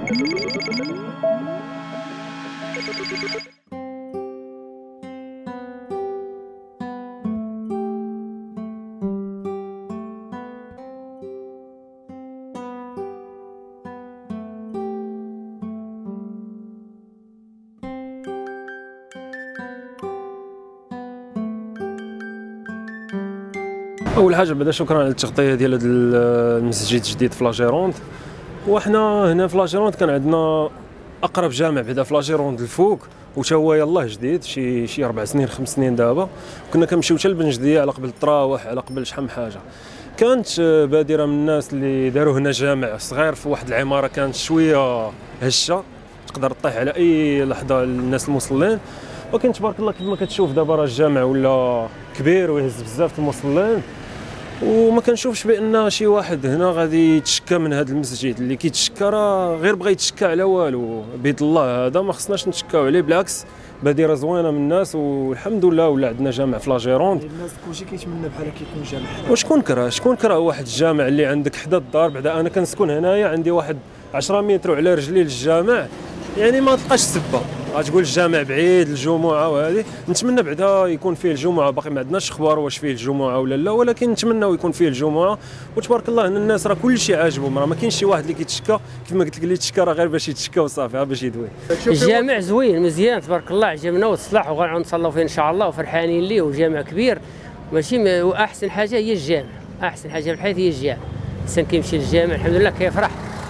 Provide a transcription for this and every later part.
اول حاجه بعدا شكرا على التغطيه ديال هذا المسجد الجديد في لاجيروند. وحنا هنا في لاجيروند كان عندنا اقرب جامع بعدا في لاجيروند الفوق، وتا هو يلاه جديد شي 4 سنين 5 سنين دابا. كنا كنمشيو حتى لبنجديه على قبل التراوح، على قبل شحال من حاجه. كانت بادره من الناس اللي داروا هنا جامع صغير في واحد العماره كانت شويه هشه، تقدر تطيح على اي لحظه الناس المصلين. ولكن تبارك الله كما كتشوف دابا راه الجامع ولا كبير ويهز بزاف المصلين، وما كنشوفش بان شي واحد هنا غادي يتشكى من هذا المسجد. اللي كيتشكى راه غير بغى يتشكى على والو. بيد الله هذا ما خصناش نتشكاو عليه، بالعكس بادره زوينه من الناس، والحمد لله ولا عندنا جامع في لاجيروند. الناس كلشي كيتمنى بحال هكا يكون جامع. وشكون كره واحد الجامع اللي عندك حدا الدار؟ بعدا انا كنسكن هنايا، عندي واحد 10 متر على رجلي للجامع، يعني ما تلقاش سبه غتقول الجامع بعيد الجمعه. وهذه نتمنى بعدا يكون فيه الجمعه، باقي ما عندناش اخبار واش فيه الجمعه ولا لا، ولكن نتمنى يكون فيه الجمعه. وتبارك الله ان الناس راه كلشي عاجبهم، راه ما كاينش شي واحد اللي كيتشكى. كيف ما قلت لك اللي يتشكى راه غير باش يتشكى وصافي، باش يدوي. الجامع زوين مزيان تبارك الله، عجبنا وتصلح وغنعاود نصلوا فيه ان شاء الله وفرحانين ليه. وجامع كبير ماشي واحسن حاجه هي الجامع، احسن حاجه في الحياه هي الجامع. الانسان كيمشي للجامع الحمد لله كيفرح،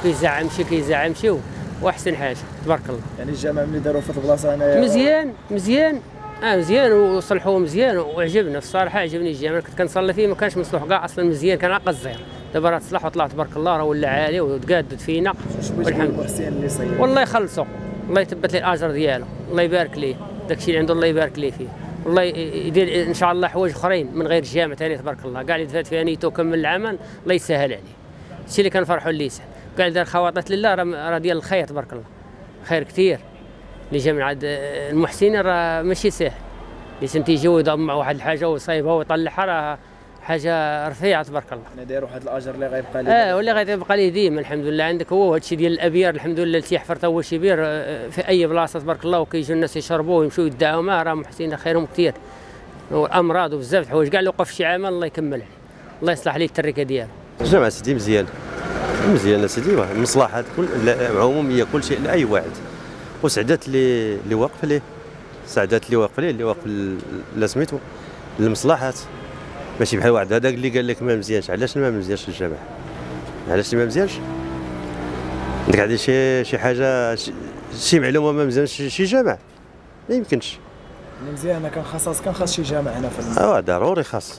كيزعم شي واحسن حاجه تبارك الله. يعني الجامع ملي داروا في البلاصه هنايا مزيان مزيان وصلحوه مزيان وعجبنا الصراحه. عجبني الجامع، كنت كنصلي فيه ما كانش مصلوح كاع اصلا، مزيان كان عاق الزير. دابا راه تصلح وطلع تبارك الله، راه ولا عالي وتقادد فينا والحمد لله. اللي صير والله يخلصوا، الله يثبت لي الاجر ديالو، الله يبارك ليه داكشي اللي عنده الله يبارك ليه فيه، والله يدير ان شاء الله حوايج اخرين من غير الجامع ثاني تبارك الله. كاع اللي دفات فيها نيته وكمل العمل الله يسهل عليه. الشيء اللي كنفرحوا الليسان، كاع اللي دار خواطات لله راه ديال الخير تبارك الله، خير كثير. اللي جا من عند المحسنين راه ماشي ساهل، اللي تيجي ويضمع واحد الحاجه ويصايبها ويطلعها راه حاجه رفيعه تبارك الله. يعني داير واحد الاجر اللي غيبقى ليه. واللي غيبقى ليه ديما الحمد لله. عندك هو هادشي ديال الابيار الحمد لله، اللي تيحفر تا هو شي بير في اي بلاصه تبارك الله، وكيجيو الناس يشربوه ويمشيو يدعوا معاه، راه محسنين خيرهم كثير. والامراض وبزاف د الحوايج كاع اللي وقف في شي عمل الله يكمل عليه، الله يصلح ليه التركه ديالو. الجامع سيدي مزيان سيدي، مصلحات كل عموميه كل شيء لاي واحد. وسعدات اللي واقف ليه، اللي واقف لسميتو المصلحات، ماشي بحال واحد هذاك اللي قال لك ما مزيانش. علاش ما مزيانش الجامع؟ علاش ما مزيانش؟ عندك عندي شي حاجه شي معلومه ما مزيانش شي جامع؟ ما يمكنش. مزيان كان خاص شي جامع هنا في ضروري خاص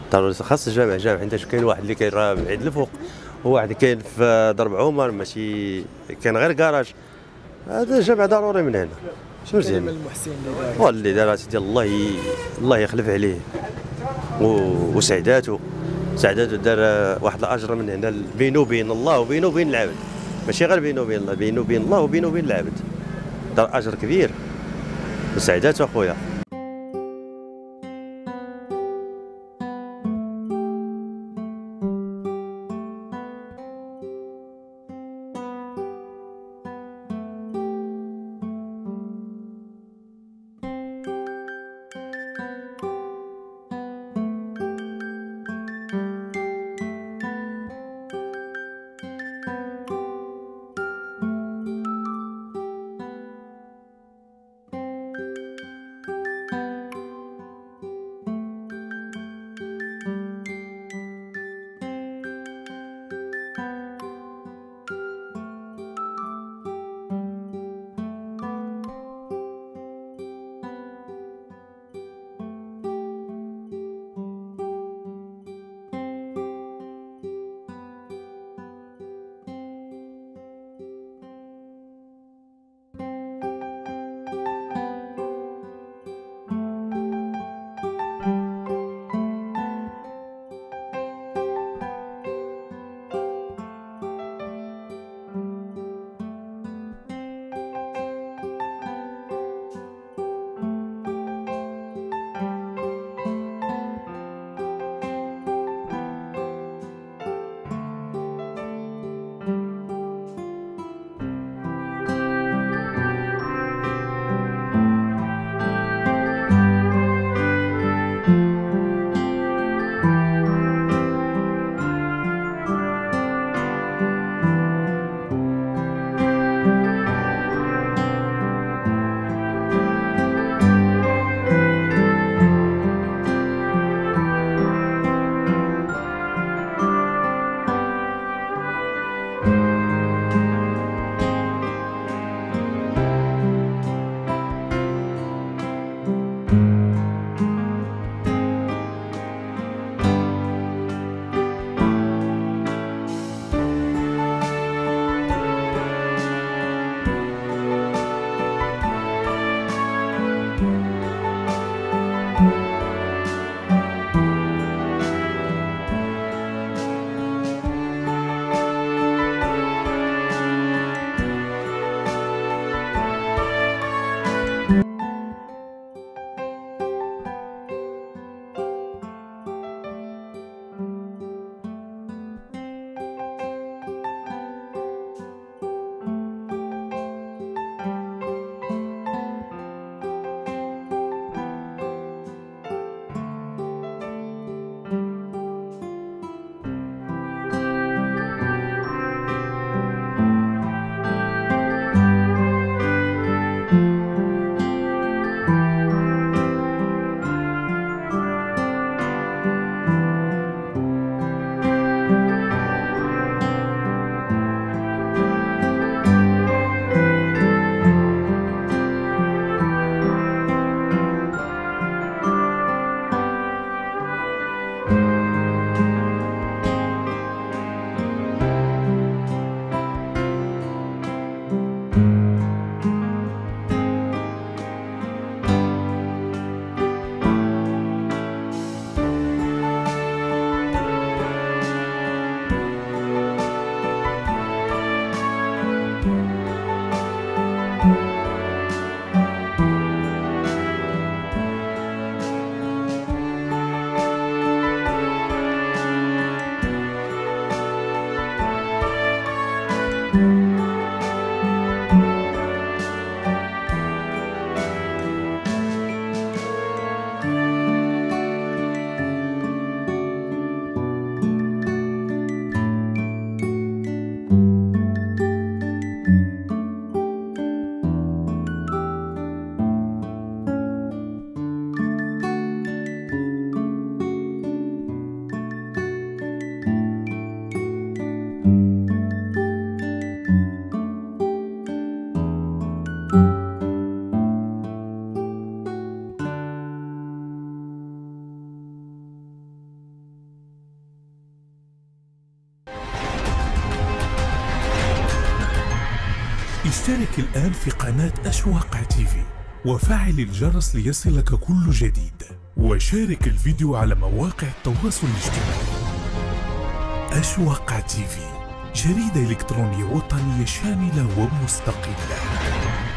الجامع حيت كاين واحد اللي كاين راه بعيد الفوق، وواحد كاين في درب عمر، ماشي كاين غير كراج. هذا الجامع ضروري من هنا. شنو مزيان المحسن اللي دار سيدي الله يخلف عليه. وسعداته دار واحد الاجر من هنا بينه وبين الله وبينه وبين العبد، ماشي غير بينه وبين الله، بينه وبين الله وبينه وبين العبد. دار اجر كبير وسعداته اخويا. اشترك الآن في قناة أشواق تيفي وفعل الجرس ليصلك كل جديد، وشارك الفيديو على مواقع التواصل الاجتماعي. أشواق تيفي، جريدة إلكترونية وطنية شاملة ومستقلة.